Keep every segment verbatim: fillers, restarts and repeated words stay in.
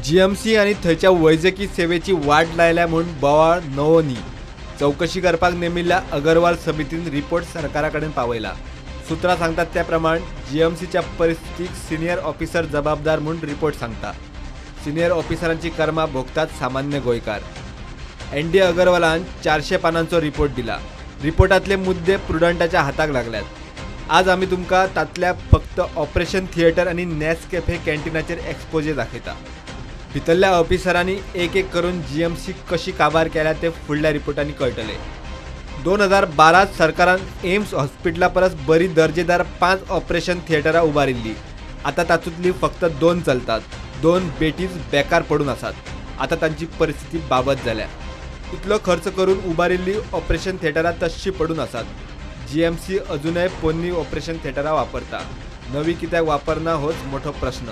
GMC आणि थंयच्या वैजकी सेवेची वाट लायल्या म्हणून बोवाळ नवोनी चौकशी करपाक नेमिल्ल्या अगरवाल समितीन रिपोर्ट सरकारा कडेन पावयला। सुत्रां सांगतात त्या प्रमाण जीएमसीच्या परिस्थितीक सिनियर ऑफिसर जबाबदार म्हणून रिपोर्ट सांगता। सिनियर ऑफिसरांची कर्मा भोगतात सामान्य गोंयकार। एन डी अगरवालान चारशे पानांचो रिपोर्ट दिला। रिपोर्टातले मुद्दे प्रुडंटाच्या हाताक लागल्यात। आज आमी तुमकां तातल्या फक्त ऑपरेशन थिएटर आणि नेस्कॅफे कॅन्टीनाचेर एक्सपोजे दाखयता। भितरल्या ऑफिसरांनी एक एक करून जीएमसी कशी काबार केल्या ते फुडल्या रिपोर्टांनी कळटले। दोन हजार बारात सरकारान एम्स हॉस्पिटला परस बरी दर्जेदार पांच ऑपरेशन थिएटरां उबारिल्ली। आता तातूंतली फक्त दोन चलतात। दोन बेटीज बेकार पडून आसात। आता तांची परिस्थिती बाबत जाल्या। इतलो खर्च करून उबारिल्ली ऑपरेशन थिएटरां तश्शी पडून आसात। जीएमसी अजूनय पोन्नी ऑपरेशन थिएटरां वापरता। नवी कित्याक वापरना होच मोठो प्रश्न।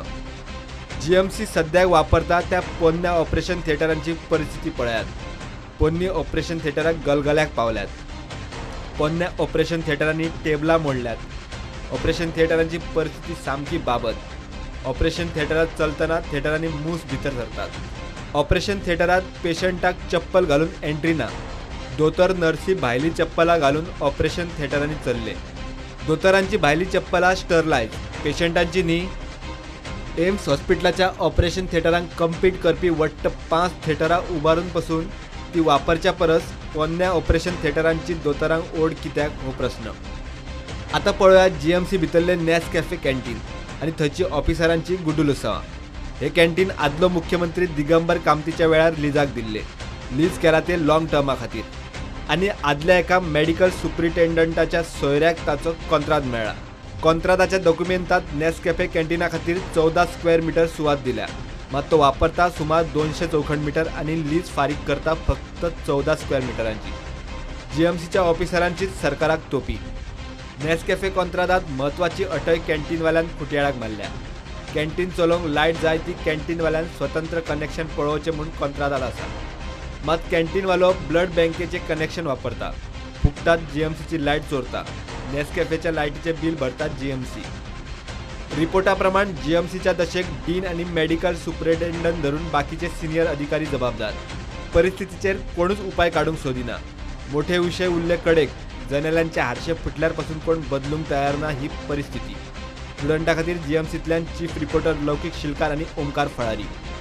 जीएमसी सद्याक वापरता त्या पोन्न्या ऑपरेशन थिएटरांची परिस्थिती पळयात। पोन्नी ऑपरेशन थिएटराक गलगल्याक पावल्यात। पोन्न्या ऑपरेशन थिएटरांनी टेबलां मोडल्यात। ऑपरेशन थिएटरांची परिस्थिती सामकी बाबत। ऑपरेशन थिएटरात चलतना थिएटरांनी मूस भितर सरतात। ऑपरेशन थिएटरात पेशंटाक चप्पल घालून एंट्री ना। दोतोर नर्सी भायली चप्पलां घालून ऑपरेशन थिएटरांनी चल्ले। दोतोरांची भायली चप्पलां स्टरलायज, पेशंटांची न्ही। एम्स हॉस्पिटलाच्या ऑपरेशन थिएटरांक कम्पीट करपी वट्ट पांच थिएटरां उबारून पासून ती वापरच्या परस पोन्न्या ऑपरेशन थिएटरांची दोतोरांक ओड कित्याक हो प्रश्न। आता पळोवया जीएमसी भितरले नेस्कॅफे कॅन्टीन आणि थंयची ऑफिसरांची गुडुलुसांवां। हे कॅन्टीन आदलो मुख्यमंत्री दिगंबर कामतीच्या वेळार लिजाक दिल्ले। लीज केला ते लॉंग टर्मा खातीर आणि आदल्या एका मेडिकल सुप्रिटेंडंटाच्या सोयऱ्याक ताचो कॉन्ट्राक्ट मेळ्ळा। कॉन्ट्राक्टाच्या डॉक्युमेंटात नेस्कॅफे कॅन्टीना खातीर चौदा स्क्वेअर मिटर सुवात दिल्या। मात तो वापरता सुमार दोनशे चौखंड मिटर आणि लीज फारीक करता फक्त चौदा स्क्वेअर मिटरांची। जीएमसीच्या ऑफिसरांचीच सरकाराक तोपी। नेस्कॅफे कॉन्ट्राक्टात म्हत्वाची अटय कॅन्टीनवाल्यान खुट्याळाक मारल्या। कॅन्टीन चलोवंक लायट जाय ती कॅन्टीनवाल्यान स्वतंत्र कनेक्शन पळोवचें म्हूण कॉन्ट्राक्टात आसा। मात कॅन्टीनवालो ब्लड बँकेचे कनेक्शन वापरता। फुकटात जीएमसीची लायट चोरता। नेस्कॅफेच्या लायटीचे बिल भरतात जीएमसी। रिपोर्टा प्रमाण जीएमसीच्या दशेक डीन आणि मेडिकल सुप्रिटेंडंट धरून बाकीचे सिनियर अधिकारी जबाबदार। परिस्थितीचेर कोणूच उपाय काडूंक सोदिना। मोठे विषय उरले कडेक। जनेल्यांचे हारशे फुटल्यार पासून कोण बदलूंक तयार ना ही परिस्थिती। स्टुडंटा खातीर जीएमसींतल्यान चीफ रिपोर्टर लौकीक शिलकार आणि ओमकार फळारी।